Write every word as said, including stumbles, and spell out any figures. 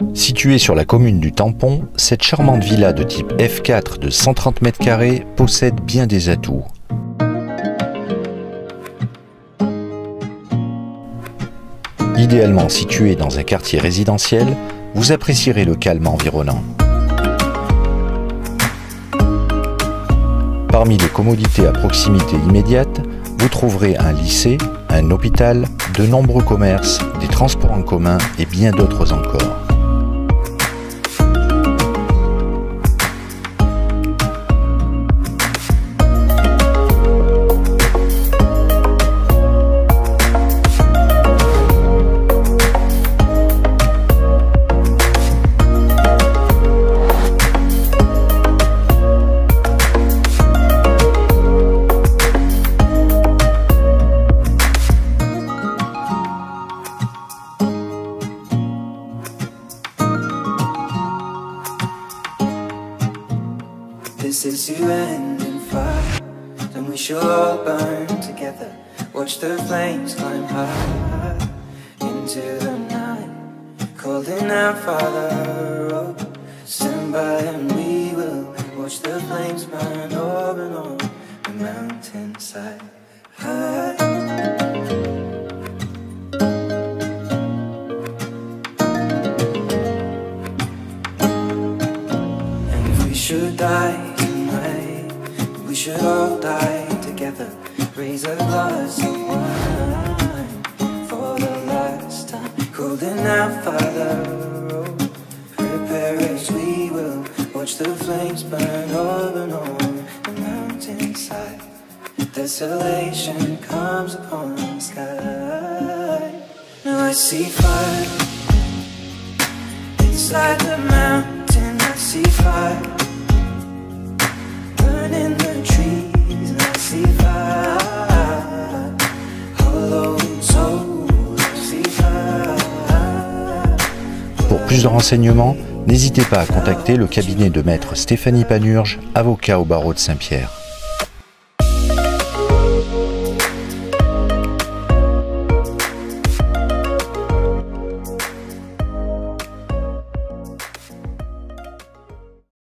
Située sur la commune du Tampon, cette charmante villa de type F quatre de cent trente mètres carrés possède bien des atouts. Idéalement située dans un quartier résidentiel, vous apprécierez le calme environnant. Parmi les commodités à proximité immédiate, vous trouverez un lycée, un hôpital, de nombreux commerces, des transports en commun et bien d'autres encore. This is you end in fire, then we shall all burn together. Watch the flames climb high into the night, calling out Father, oh, stand by and we will watch the flames burn over and on the mountainside. High. And if we should die, we should all die together. Raise a glass of wine for the last time. Holding out Father, oh, prepare as we will watch the flames burn over and on the mountainside. Desolation comes upon the sky. Now I see fire inside the mountain. I see fire burning the trees, and I see fire, hollow soul, I see fire. Pour plus de renseignements, n'hésitez pas à contacter le cabinet de maître Stéphanie Panurge, avocat au barreau de Saint-Pierre.